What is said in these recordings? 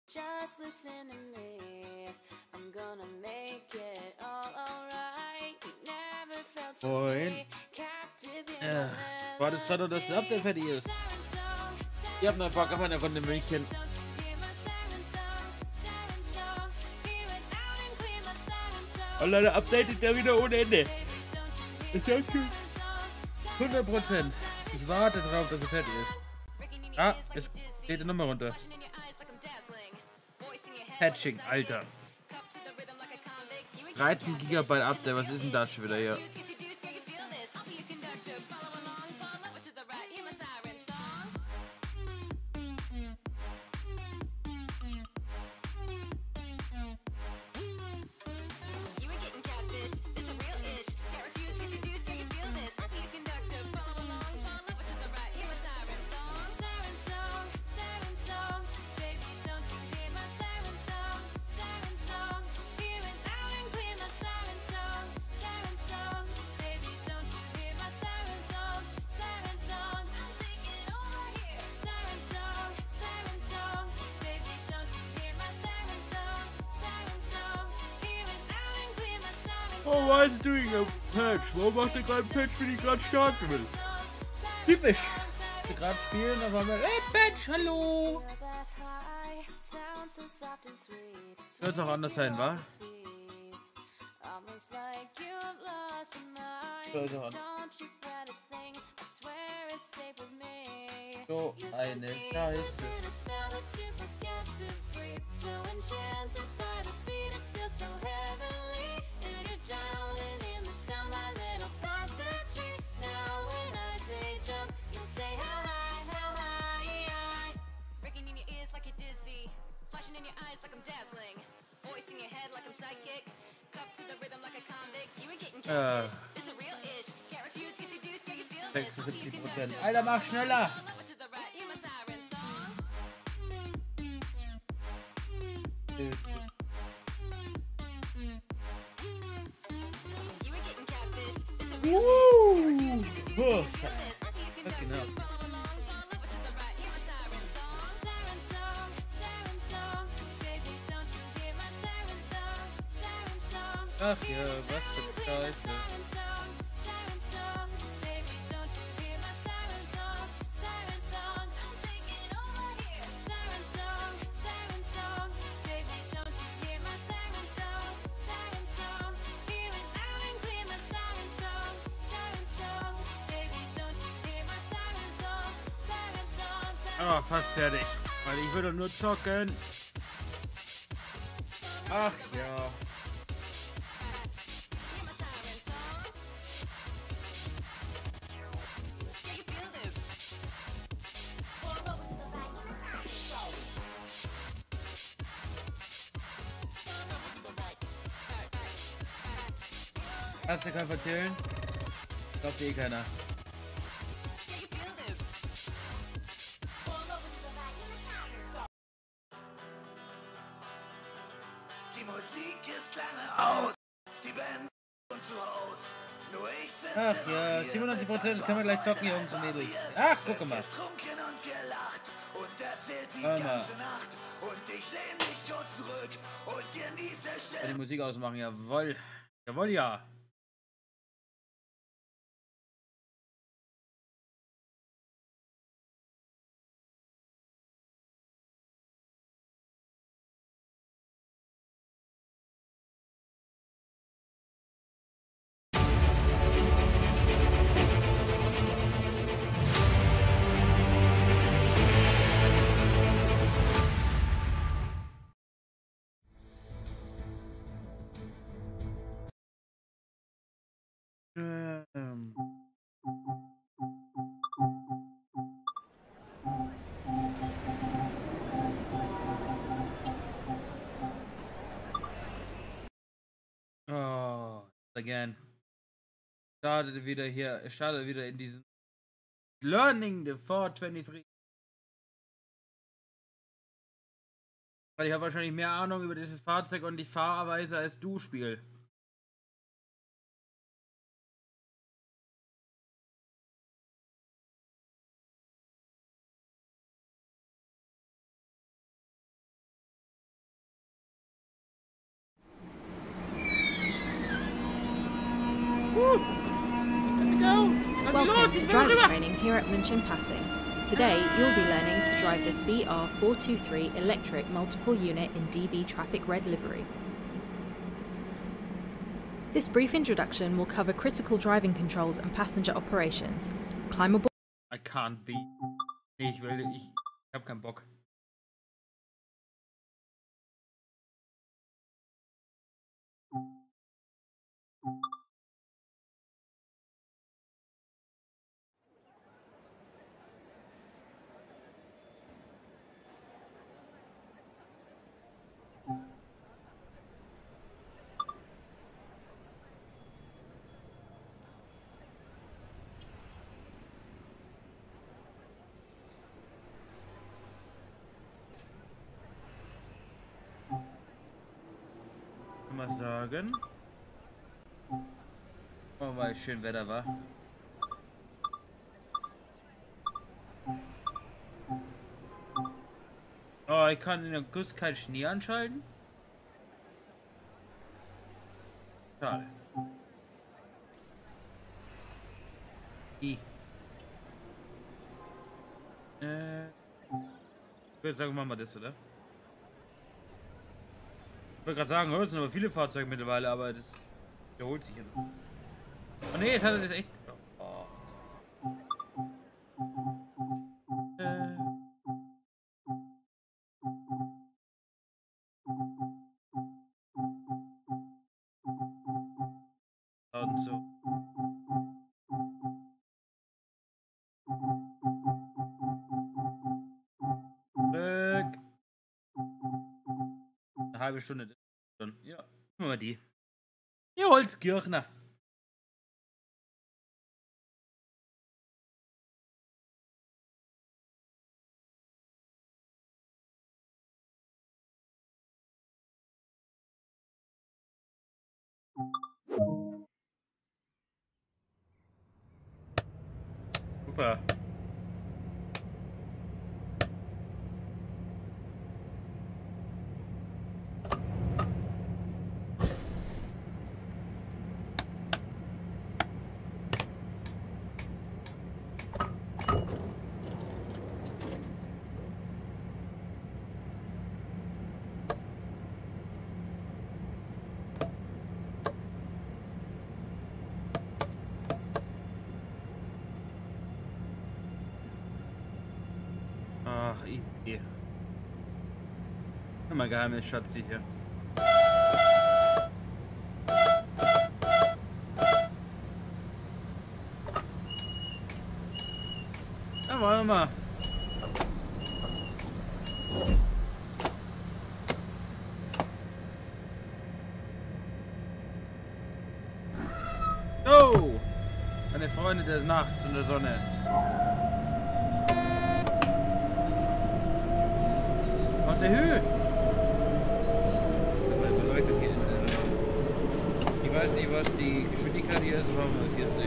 Just listen to me. I'm gonna make it all alright. You never felt so Moin. captive. Ja, war das gerade, dass das Update fertig ist? Ich hab noch Bock auf eine Runde München. Oh Leute, Update ist ja wieder ohne Ende. Ist ja gut. 100%. Ich warte drauf, dass es fertig ist. Ah, es geht die Nummer runter. Patching, Alter. 13 GB Update, was ist denn das schon wieder hier? Oh, why is it doing a patch? Warum macht er gerade einen Patch, wenn ich gerade starten will? Typisch. Wir gerade spielen, aber wir... Hey, Patch, hallo! Wird es auch anders sein, wa? Sollte auch anders. So eine Scheiße. In your eyes like I'm dazzling, voice in your head like I'm psychic, cup to the rhythm like a convict. You ain't getting catfish. It's a real ish. Can't refuse, get seduced, till you feel this. 76%. Alter, mach schneller! Oh, fucking hell. Ach ja, was für Scheiße. Oh, fast fertig. Weil ich würde nur zocken. Ach ja. Kannst du keinen erzählen? Glaubt eh keiner. Die Musik ist lange aus, die Band und zu Haus. Nur ich sitze Ach ja, 97% können wir gleich zocken, Jungs und Mädels. Ach, guck mal. getrunken und gelacht und erzählt die Warte mal. ganze Nacht. Und ich lehn mich kurz zurück und dir in diese Stelle. Die Musik ausmachen, jawohl. Jawohl, ja. Oh, again. Startet wieder hier, startet wieder in diesem Learning the 423. Weil ich habe wahrscheinlich mehr Ahnung über dieses Fahrzeug und die Fahrweise als du, Spiel. Welcome to driver training here at München Passing. Today, you'll be learning to drive this BR423 electric multiple unit in DB Traffic Red livery. This brief introduction will cover critical driving controls and passenger operations. Climb aboard. I can't be. Nee, ich hab keinen Bock. Mal sagen, oh, weil schön Wetter war. Oh, ich kann in August keinen Schnee anschalten. Schade. Ich würde sagen, machen wir das, oder? Ich wollte gerade sagen, es sind aber viele Fahrzeuge mittlerweile, aber das wiederholt sich ja noch. Oh ne, jetzt hat er das echt. Oh. Und so. Eine halbe Stunde. Ja, machen wir die. Ihr Holzkirchner. Super. Ach, Idee. Immer geheimes Schatzi hier. Da wollen wir mal. Oh! Meine Freunde des Nachts und der Sonne. Auf der Höhe! Ich weiß nicht, was die Geschwindigkeit hier ist, aber mal 40.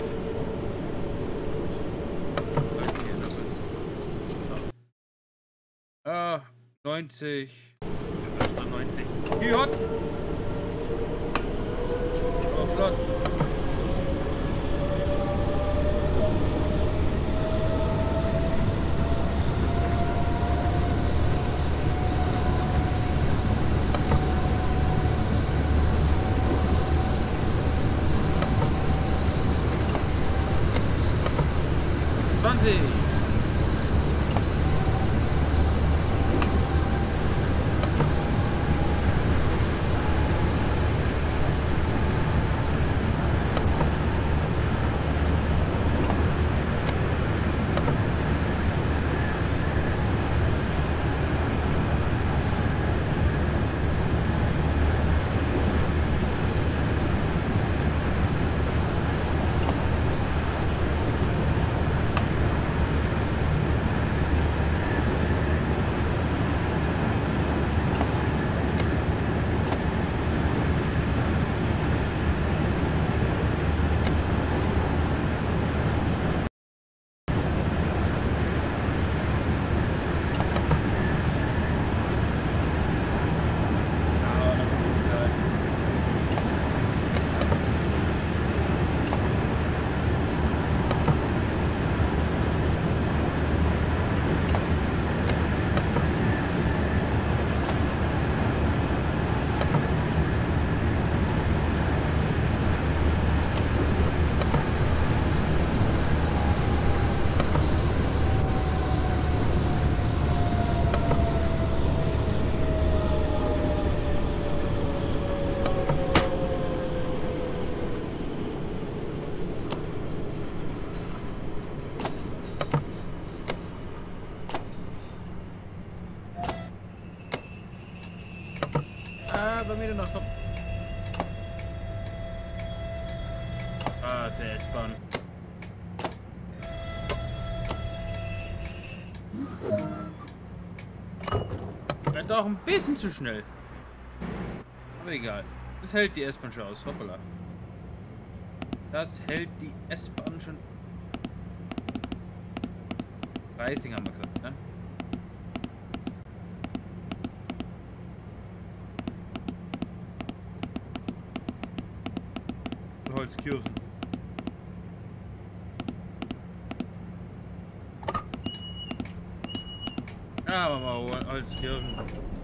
Ah, 90. 90. Hot! Oh, flott! Ah, der S-Bahn. War doch ein bisschen zu schnell. Aber egal. Das hält die S-Bahn schon aus. Hoppala. Das hält die S-Bahn schon. Reising haben wir gesagt, ne? Holzkirchen. Ja, machen wir Holzkirchen.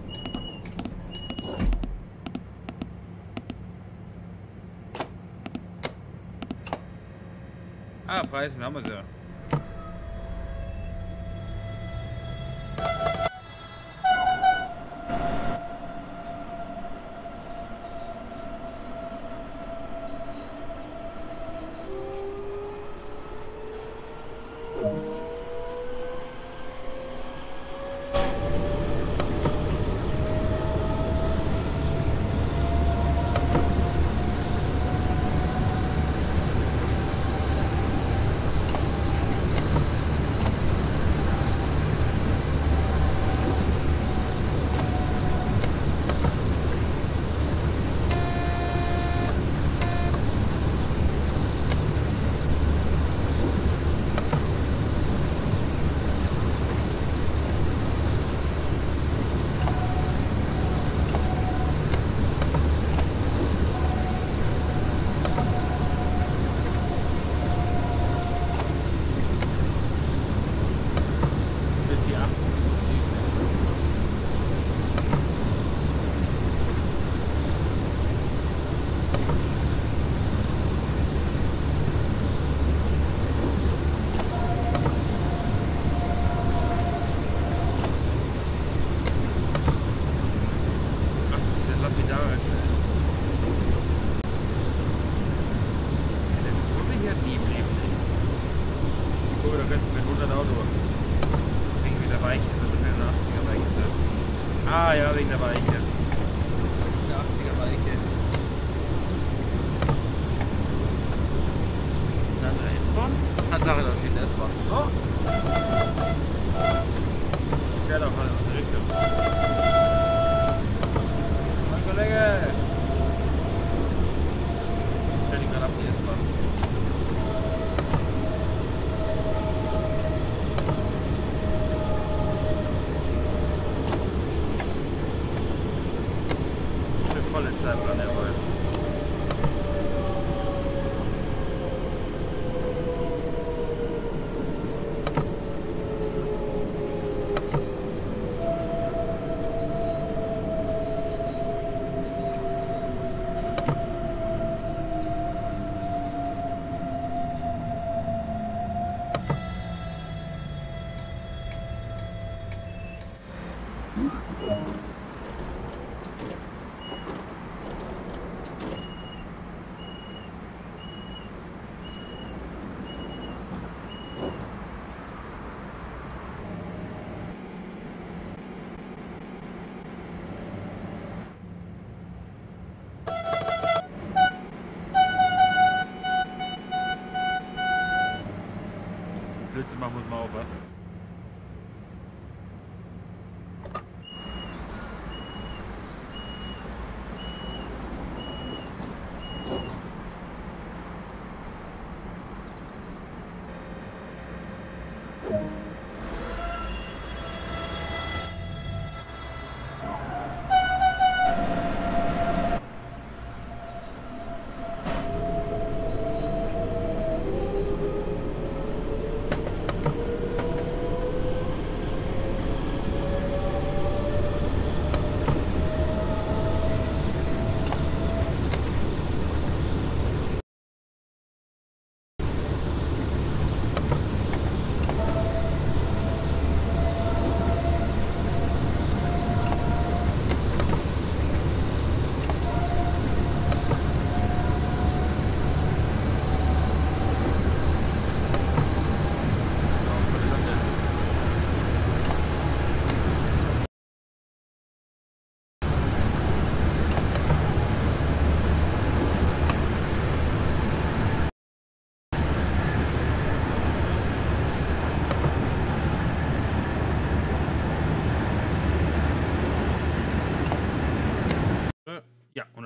Ah, Preisen haben wir sie ja. Ah ja, wegen der Weiche. Der 80er Weiche. Dann der S-Bahn. Tatsache, da steht der S-Bahn. Oh! Fährt auch mal in unsere Richtung. Mein Kollege! Fährt ihn gerade ab, die S-Bahn. Volle Zeit dran, jawohl. Blödsinn machen muss man auch, was?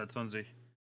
120.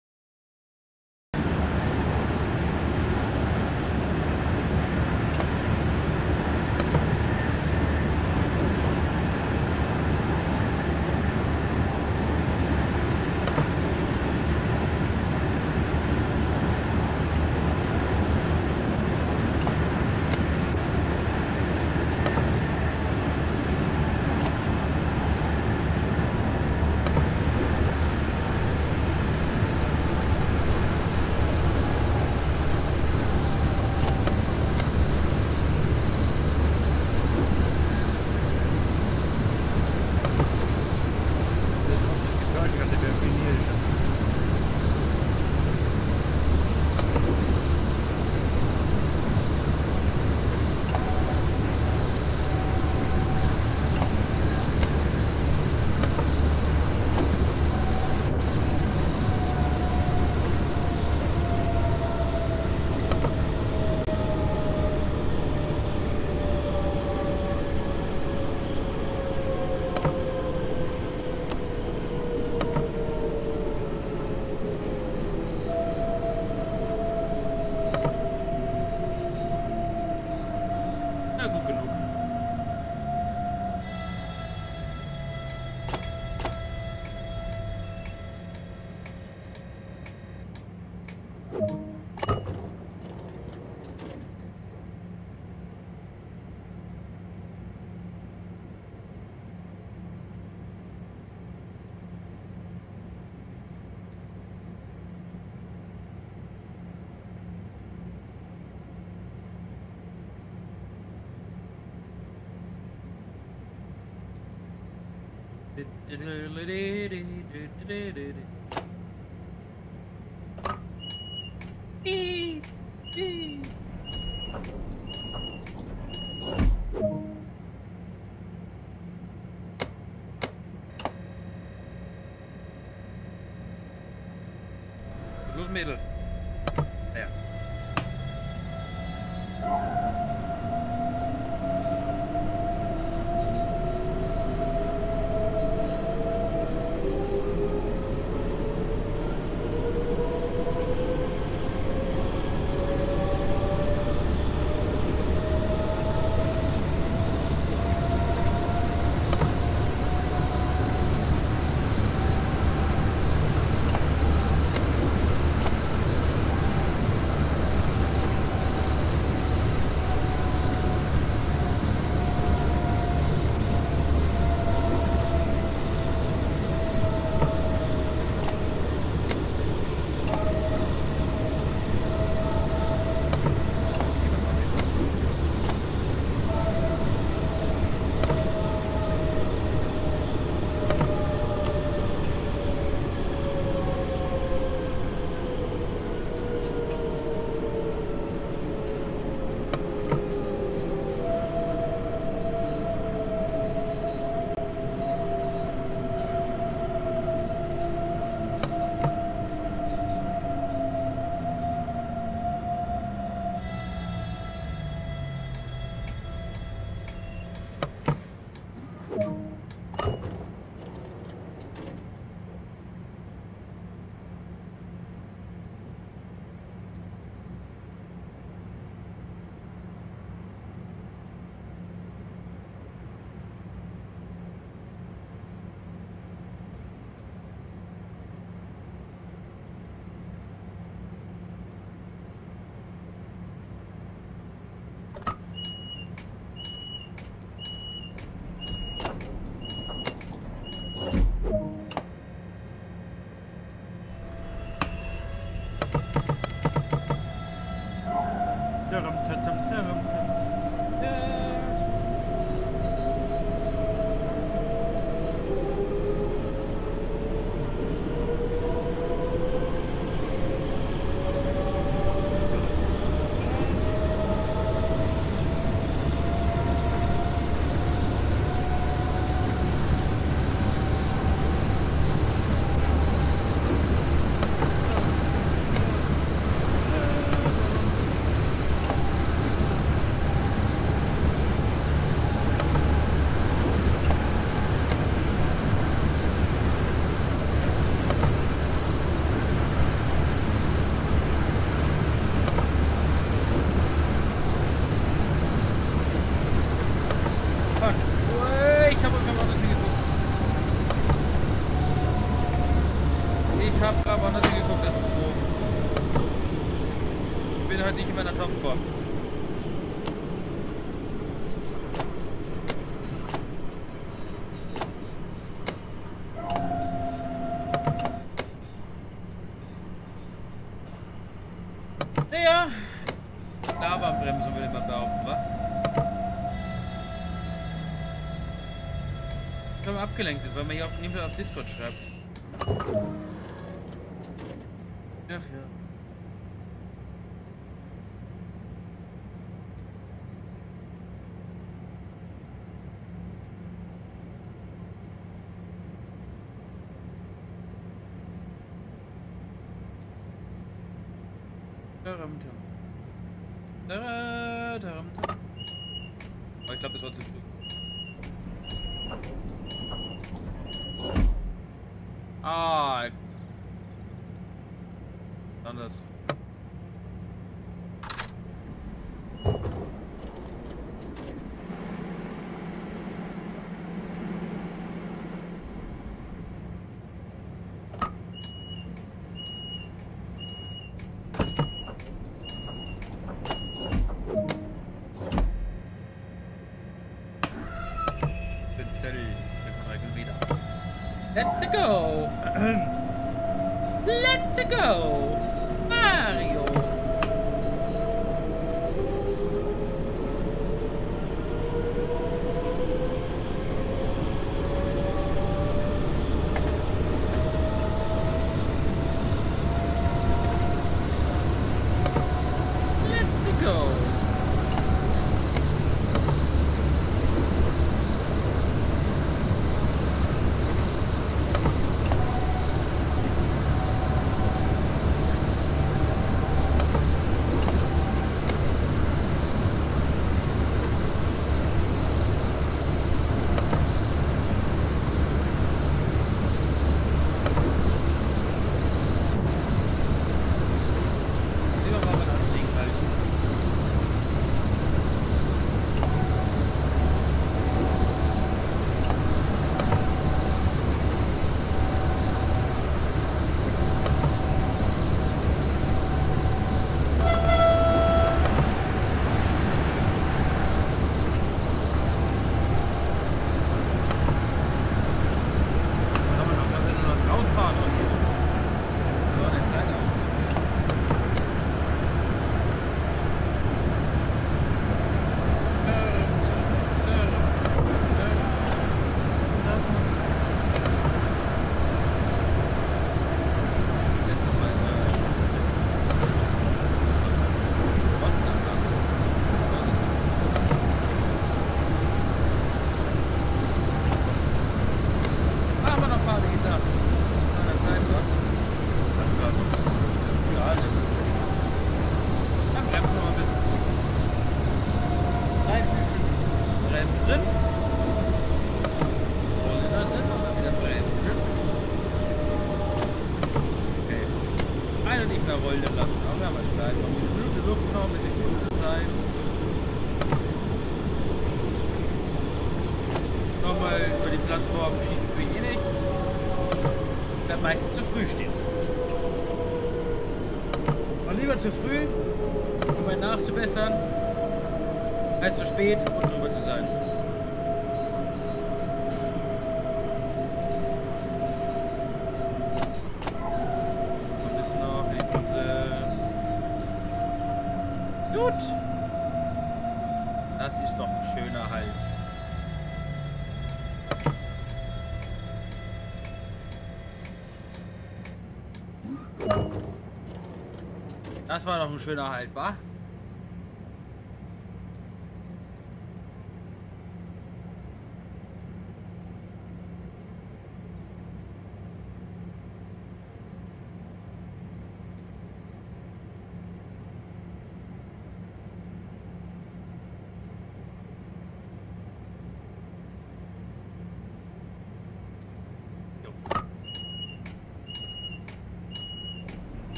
Los, Mädel. Ja. Ich bin halt nicht in meiner Topform. Naja, Lavabremse will ich mal behaupten, wa? Wenn man abgelenkt ist, weil man hier auf Discord schreibt. Ach ja. Aber ich glaube, das war zu früh. Ah. Anders. Let's go! Let's go! Mario! Let's go! Rollen lassen. Aber wir haben eine Zeit. Noch eine Minute Luft, noch ein bisschen gute Zeit. Nochmal über die Plattform schießen wir eh nicht. Bleibt meistens zu früh stehen. Und lieber zu früh, um ein nachzubessern, als zu spät, um drüber zu sein. Gut. Das ist doch ein schöner Halt. Das war doch ein schöner Halt, wa?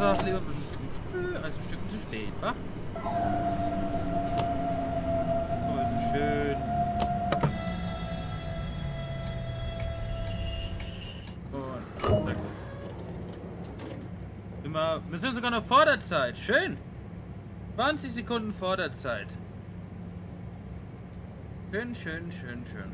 sagst, lieber ein Stück früh als ein Stück zu spät, wa? Oh, ist so schön. Und zack. Wir sind sogar noch vor der Zeit. Schön. 20 Sekunden vor der Zeit. Schön, schön, schön, schön.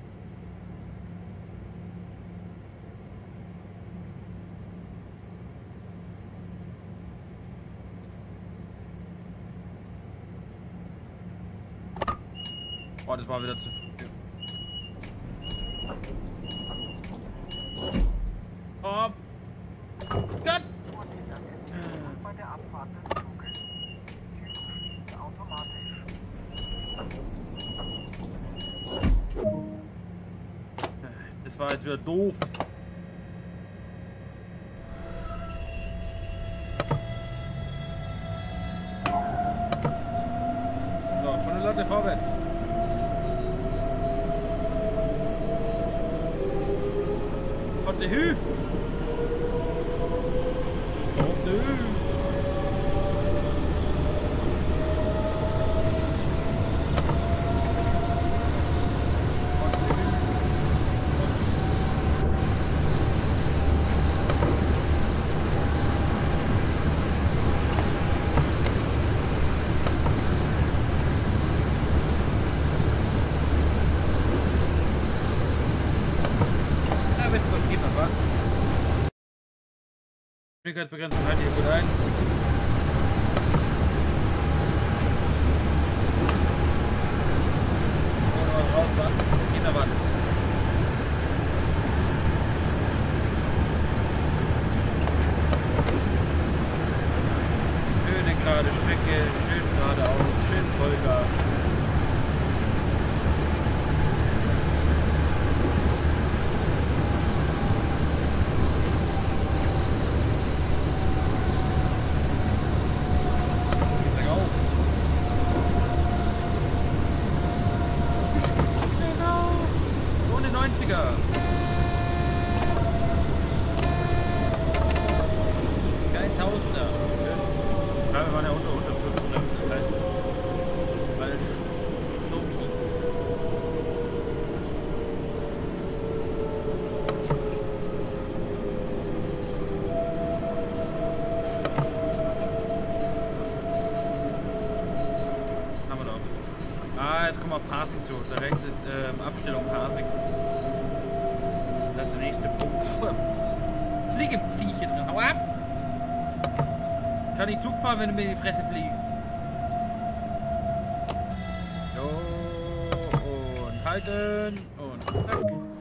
Oh, das war wieder zu viel. Oh Gott! Bei der Abfahrt des Zuges. Türen automatisch. Das war jetzt wieder doof. So, von der Latte vorwärts. Von der Hü. Von der Hü. Geschwindigkeitsbegrenzung halt hier gut ein. Und raus, warten. Kinder warten. Schöne gerade Strecke, schön geradeaus, schön Vollgas. Kein Tausender. Ja, wir waren ja unter 500, das heißt, falsch. Loki. Haben wir noch. Ah, jetzt kommen wir auf Parsing zu. Da rechts ist Abstellung Parsing. Das ist der nächste Punkt. Fliegeviecher drin. Hau ab! Ich kann nicht Zug fahren, wenn du mir in die Fresse fliegst. So, und halten. Und zack.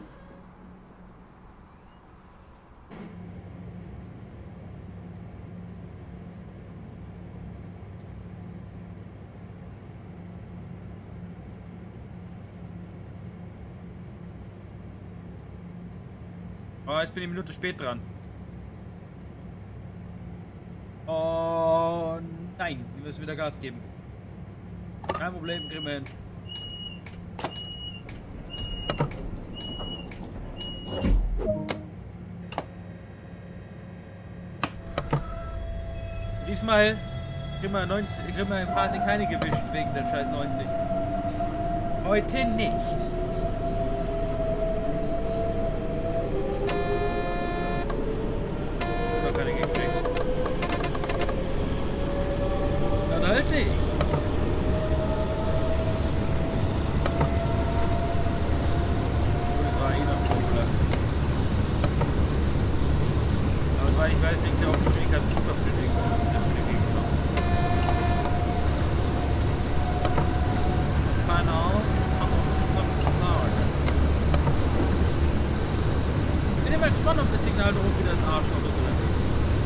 Oh, jetzt bin ich eine Minute spät dran. Oh nein, wir müssen wieder Gas geben. Kein Problem, kriegen wir hin. Diesmal kriegen wir im Passing keine gewischt wegen der scheiß 90. Heute nicht. Keine gekriegt. Dann halte ich. Das war eh noch Problem. Aber weil ich weiß nicht, ob die Geschwindigkeitsbuch für den Gegner. Keine Ahnung, ich kann auch gespannt sagen. Ich bin immer gespannt, ob das Signal drum wieder ein Arschloch ist oder nicht.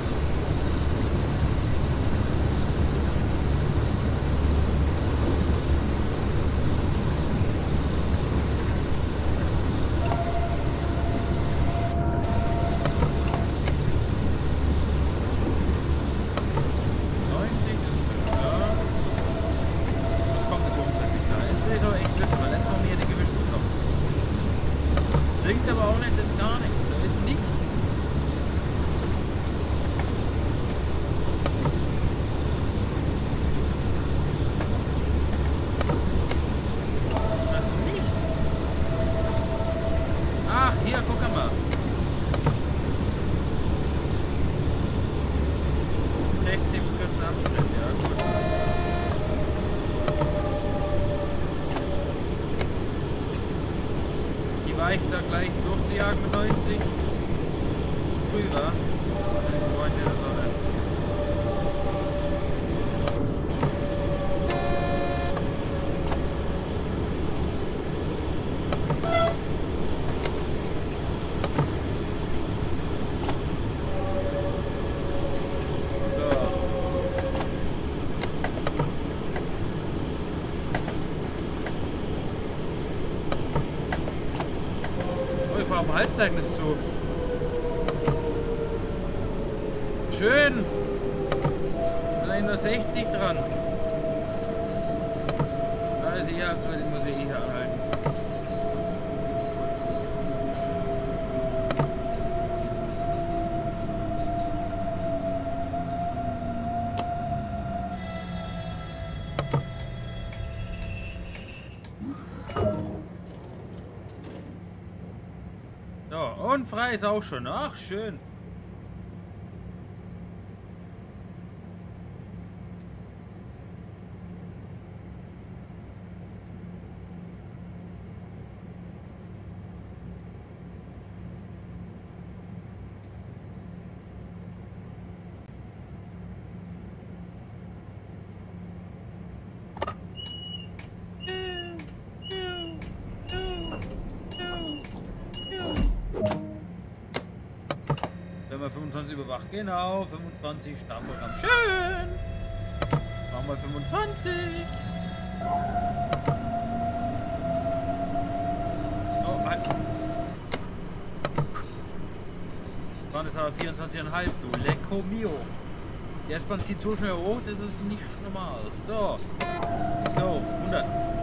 Bringt aber auch nicht das gar nichts, da ist nichts. reicht da gleich durchzujagen mit 90. Früh war. Wir wollen in der Sonne. Halbzeichen ist zu. Schön. Da nur 60 dran. Also ja, so muss ich hier anhalten. Und frei ist auch schon. Ach, schön. Wenn wir 25 überwacht, genau, 25 Startprogramm. Schön! Machen wir 25. Oh, halt. Waren es aber 24,5, du. Lecco mio. Die S-Bahn zieht so schnell hoch, das ist nicht normal. So. Let's go. 100.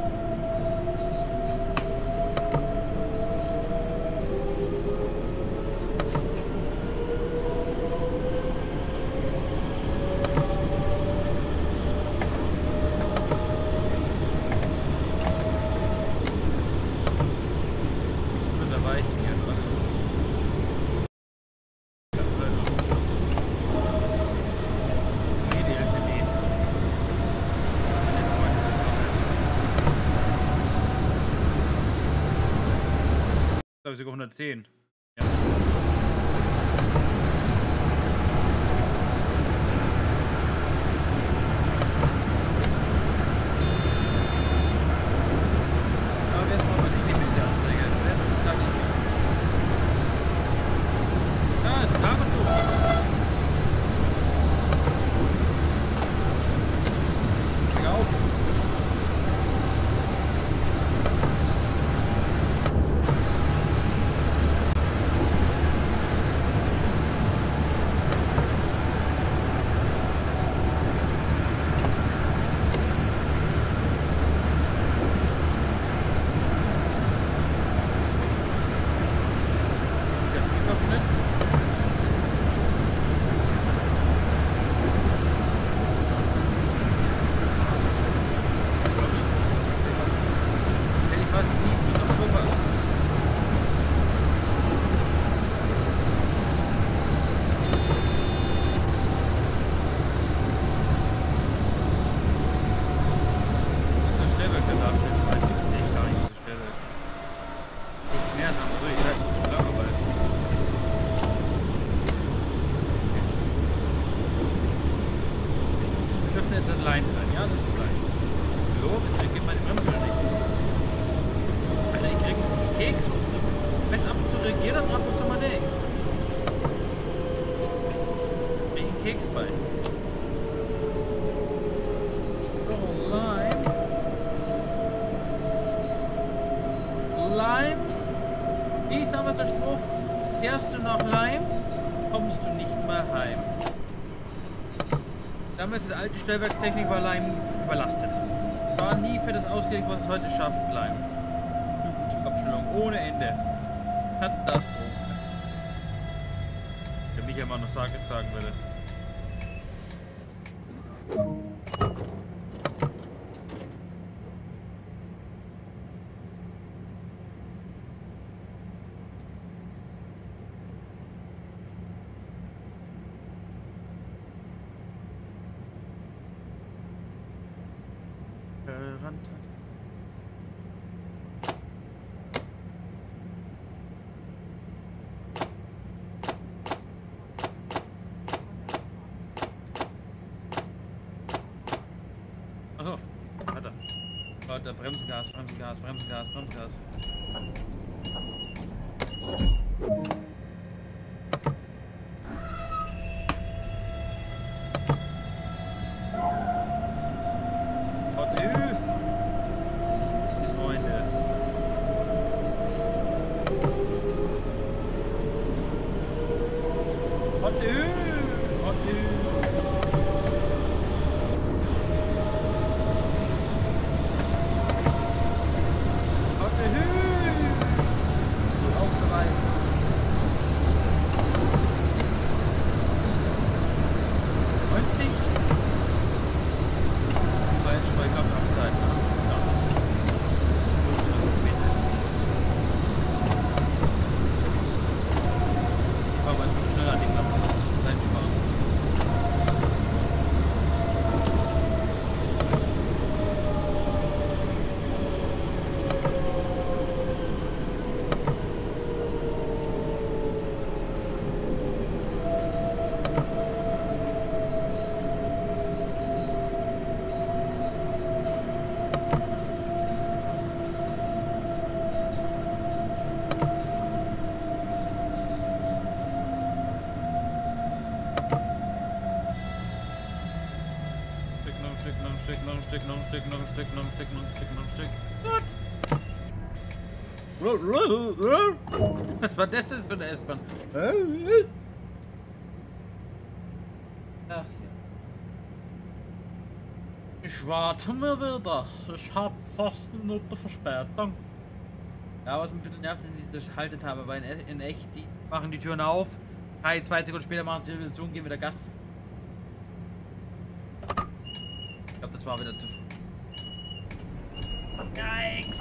Sogar 110. Ja. Aber jetzt machen wir die Limite-Anzeige. Jetzt kann ich. Ja, da und so. Leg auf. Fährst du nach Leim, kommst du nicht mehr heim. Damals die alte Stellwerkstechnik war Leim überlastet. War nie für das ausgelegt, was es heute schafft, Leim. Abstellung ohne Ende. Katastrophe. Der mich immer noch sagen würde. Warte, Bremsengas, Bremsengas, Bremsengas, Bremsengas. Die Freunde. Noch ein Stück. Gut. Was war das jetzt für eine S-Bahn? Ach ja. Ich warte mir wieder. Ich hab fast eine Minute Verspätung. Ja, was mich ein bisschen nervt, sind diese Haltet habe, weil in echt, die machen die Türen auf. 2 Sekunden später machen sie wieder zu und geben wieder Gas. Ich glaube, das war wieder zu. Yikes!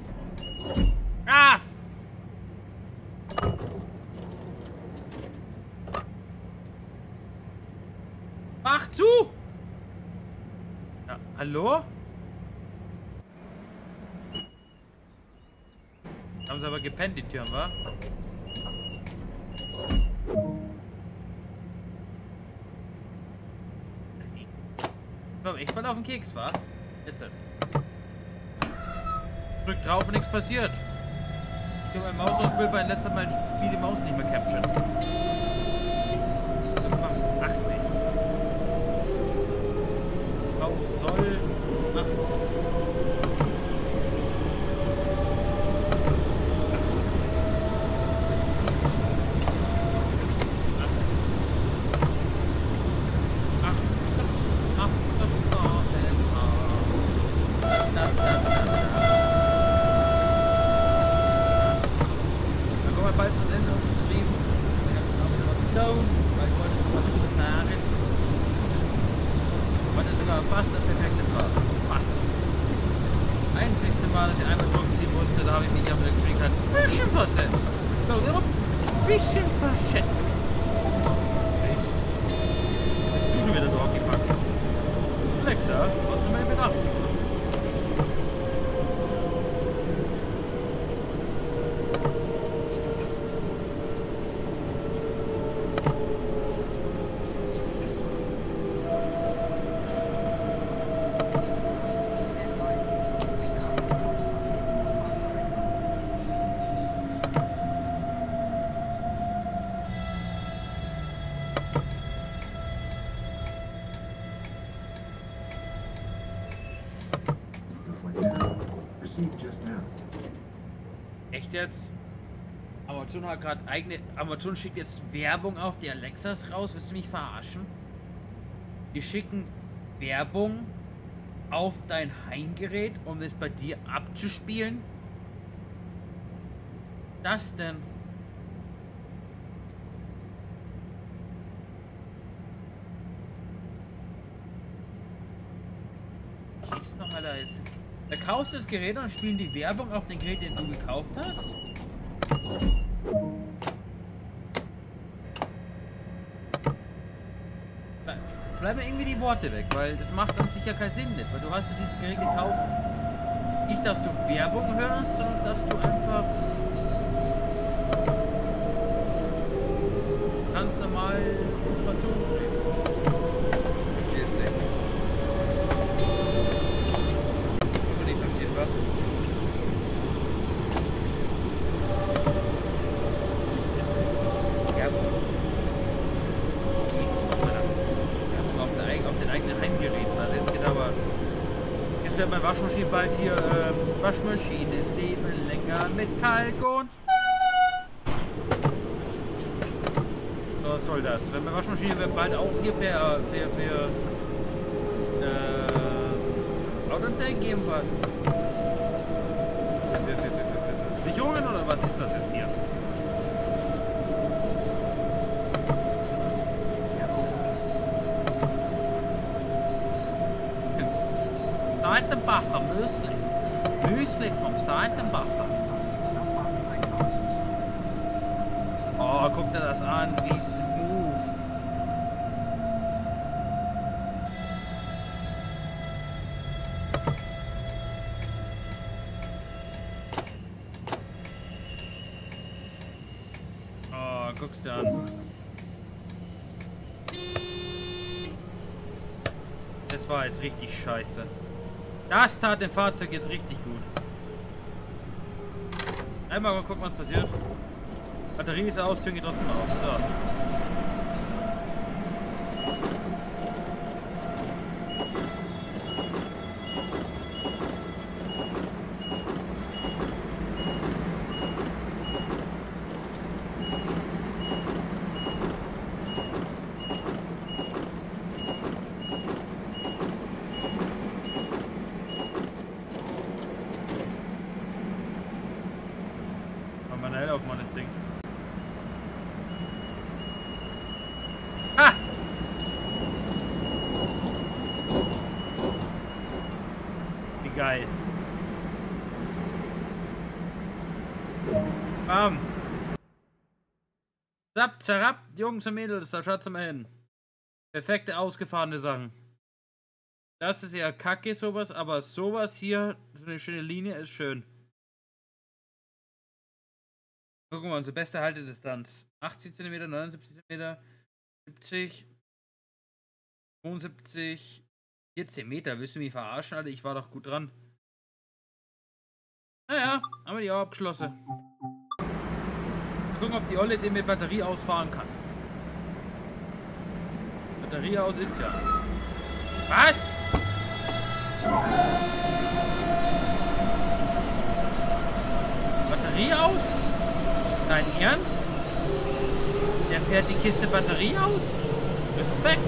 Ah! Mach zu! Ja, hallo? Haben sie aber gepennt, die Türen, wa? Ich glaube echt mal auf den Keks, wa? Jetzt halt. Drück drauf und nichts passiert. Ich habe mein Mausausbild, weil in letzter Mal Spiel die Maus nicht mehr captured. Das macht 80. Maus soll 80. Echt jetzt? Amazon hat gerade eigene. Amazon schickt jetzt Werbung auf die Alexas raus. Willst du mich verarschen? Die schicken Werbung auf dein Heimgerät, um es bei dir abzuspielen. Das denn? Geht's noch, Alter, jetzt. Da kaufst du das Gerät und spielen die Werbung auf den Gerät, den du gekauft hast? Bleiben irgendwie die Worte weg, weil das macht dann sicher keinen Sinn nicht, weil du hast ja dieses Gerät gekauft. Nicht, dass du Werbung hörst, sondern dass du einfach ganz normal Informationen kriegst. Verstehst nicht. meine Waschmaschine bald hier, Waschmaschinen leben länger mit Kalkon. So, was soll das? Wenn meine Waschmaschine wird bald auch hier für Autoanzeigen geben, was? Für Sicherungen oder was ist das jetzt hier? Seitenbacher Müsli. Müsli vom Seitenbacher. Oh, guck dir das an, wie smooth. Oh, guck's dir an. Das war jetzt richtig scheiße. Das tat dem Fahrzeug jetzt richtig gut. Einmal mal gucken, was passiert. Batterie ist aus, Tür geht trotzdem auf. So. Manuell aufmachen, das Ding. Ha! Wie geil. Bam. Zap, zerab, Jungs und Mädels, da schaut's mal hin. Perfekte ausgefahrene Sachen. Das ist eher kacke, sowas, aber sowas hier, so eine schöne Linie ist schön. Gucken wir, unsere beste Haltedistanz. 80 cm, 79 cm, 70, 72, 14 Meter. Willst du mich verarschen, Alter? Ich war doch gut dran. Naja, haben wir die auch abgeschlossen. Mal gucken, ob die Olle den mit Batterie ausfahren kann. Batterie aus ist ja. Was? Batterie aus? Dein Ernst? Der fährt die Kiste Batterie aus? Respekt.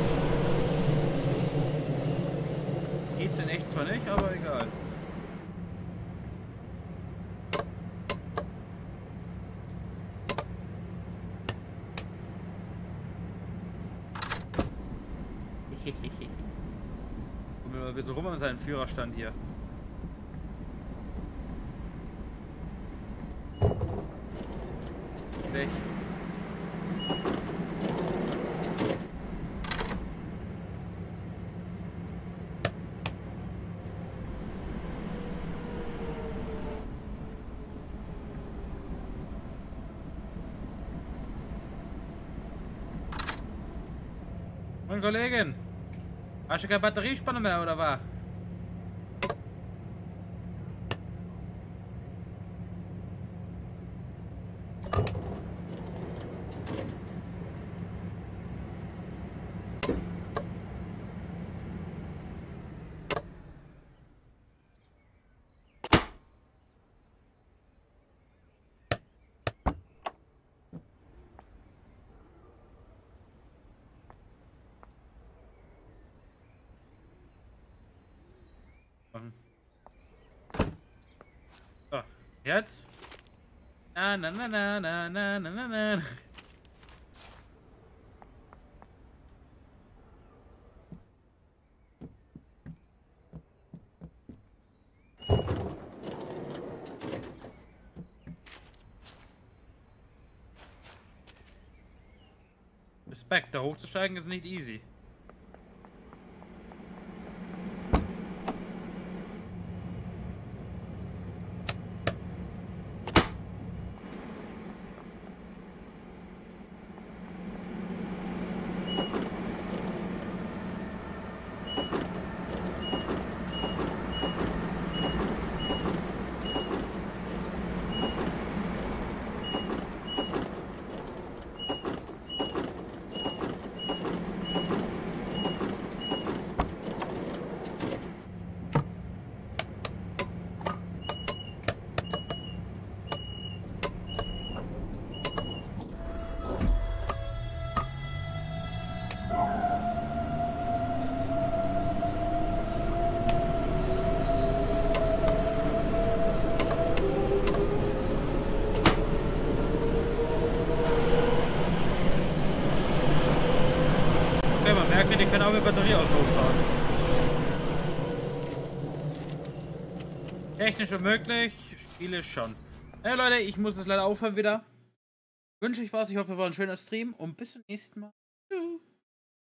Geht's in echt zwar nicht, aber egal. Gucken wir mal ein bisschen rum an seinen Führerstand hier. Weg. Meine Kollegin, hast du keine Batteriespanne mehr oder was? So, jetzt? Na na na na na na na na. Respekt, da hochzusteigen ist nicht easy. ich kann auch mit Batterie aus losfahren. Technisch unmöglich, Spiele schon. Ja Leute, ich muss das leider aufhören wieder. Wünsche euch was, ich hoffe, es war ein schöner Stream und bis zum nächsten Mal.